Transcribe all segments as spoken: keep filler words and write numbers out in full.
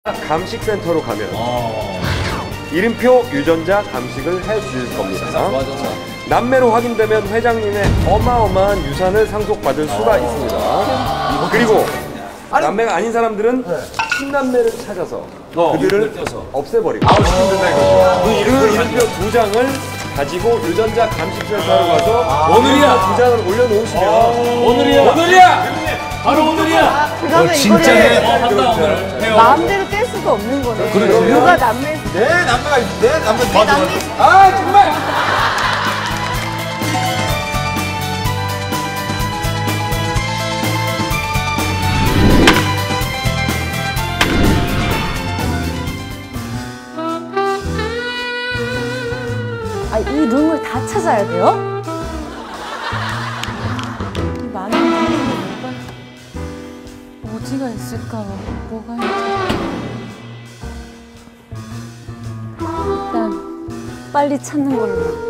감식센터로 가면 어... 이름표 유전자 감식을 해줄 겁니다. 맞아, 맞아. 남매로 확인되면 회장님의 어마어마한 유산을 상속받을 수가 어... 있습니다. 그리고 아니, 남매가 아닌 사람들은 네. 친남매를 찾아서 어, 그들을 없애버리고 아웃시킨다 이거죠. 그 이름표 두 장을 가지고 유전자 감식센터로 가서 아, 오늘이야 두 장을 올려놓으시면 어, 오늘이야 오늘이야 바로 오늘이야. 그러면 어, 진짜 해. 어, 한다 오늘. 해요. 마음대로 뗄 수가 없는 거네. 그렇죠. 누가 남매? 내 남매가 내 남매 내 남매. 아 정말. 아, 이 룸을 다 찾아야 돼요? 많은 룸이 어디가 있을까? 뭐가 있지? 일단 빨리 찾는 걸로.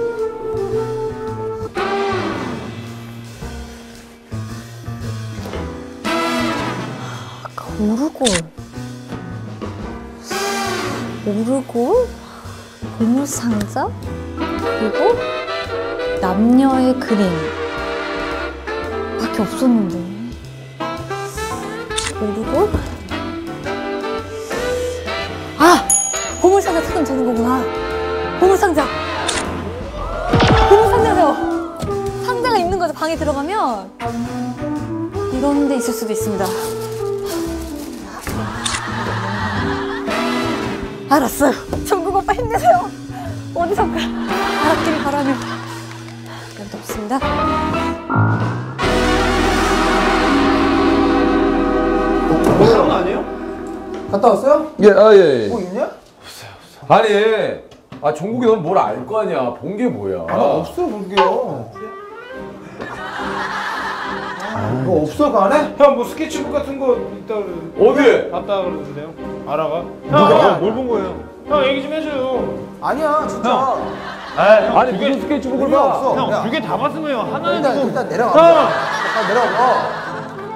오르골. 오르골? 보물상자? 그리고 남녀의 그림 밖에 없었는데. 오르골? 아! 보물상자 찾으면 되는 거구나. 보물상자! 보물상자요! 상자가 있는 거죠. 방에 들어가면 이런 데 있을 수도 있습니다. 알았어요. 정국 오빠 힘내세요. 어디선가 알았기를 바라며. 연도 없습니다. 그런 거 아니에요? 갔다 왔어요? 예, 아, 예, 예. 뭐 있냐? 없어요, 없어. 아니, 아, 정국이 넌 뭘 알 거 아니야. 본 게 뭐야. 아, 없어, 볼게요. 아, 뭐 없어, 그 안에? 형, 뭐 스케치북 같은 거 있다 그러는데. 어디? 봤다 그러는데요. 알아가? 누가? 형, 뭘 본 거예요? 형, 얘기 좀 해줘요. 아니야, 진짜. 형. 아, 형, 아니, 두 개, 무슨 스케치북을 의미 봐. 없어. 형, 두 개 다 봤으면 하나는 일단, 지금. 일단 내려가. 형! 잠깐 내려가.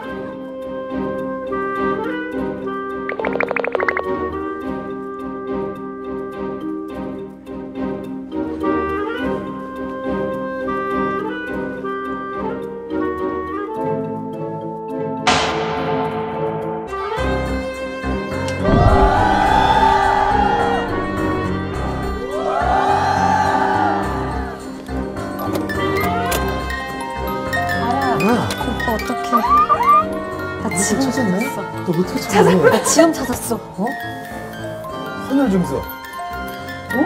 오빠 어떡해. 나 지금 찾았어. 너 어떻게 찾았어? 나 지금 찾았어. 어? 하늘 증서. 어?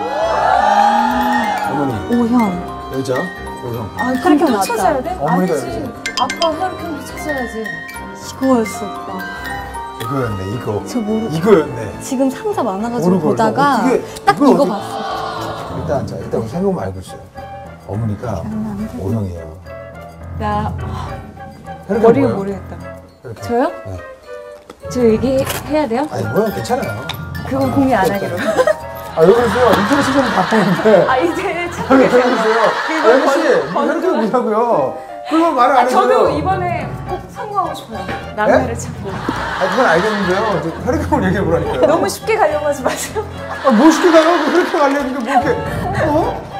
어머니. 오형. 여자. 오형. 아, 그렇게 또 찾아야 돼? 어머니가 아니지. 여자. 아빠 혈액형도 찾아야지. 이거였어, 오빠. 이거였네, 이거. 저 모르. 이거였네. 지금 상자 많아가지고 모르고 보다가 어떻게, 딱 이걸 이거 어떻게... 봤어. 일단 자, 일단 생각만 알고 있어요. 어머니가 오형이에요. 나 머리가 모르겠다. 이렇게. 저요? 네. 저 얘기해야 돼요? 아니 모형 괜찮아요. 그건 공개 안 하기로. 아 왜 그러세요? 인터넷 시간이 바쁘는데. 아 이제 찾고 왜 계세요. 그러세요? 아저씨 혈액형 뭐냐고요? 그걸 말을 안 해줘요. 저도 이번에 꼭 성공하고 싶어요. 남매를 찾고. 아 그건 알겠는데요. 저 혈액형을 얘기해 보라니까요. 너무 쉽게 가려고 하지 마세요. 아 뭐 쉽게 가요? 혈액형 알려는 게 뭐 이렇게? 어?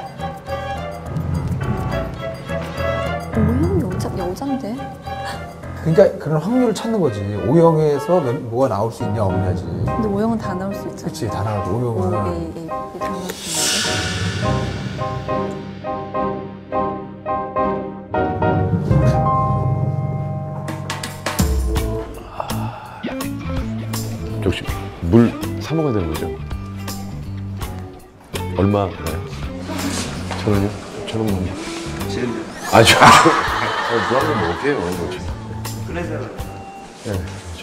오형 여자 여잔데? 그러니까 그런 확률을 찾는 거지. 오형에서 뭐가 나올 수 있냐 없냐지. 근데 오형은 다 나올 수 있잖아. 그렇지 다 나오고 오형은. 오, 예, 예, 예, 다 나올 수 있는데. 혹시 물 사 먹어야 되는 거죠? 얼마나요? 천 원이요? 천 원만. 아, 저, 저, 무한정 먹을게요. 그래서. 네, 그렇죠.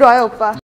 이리 와요 오빠.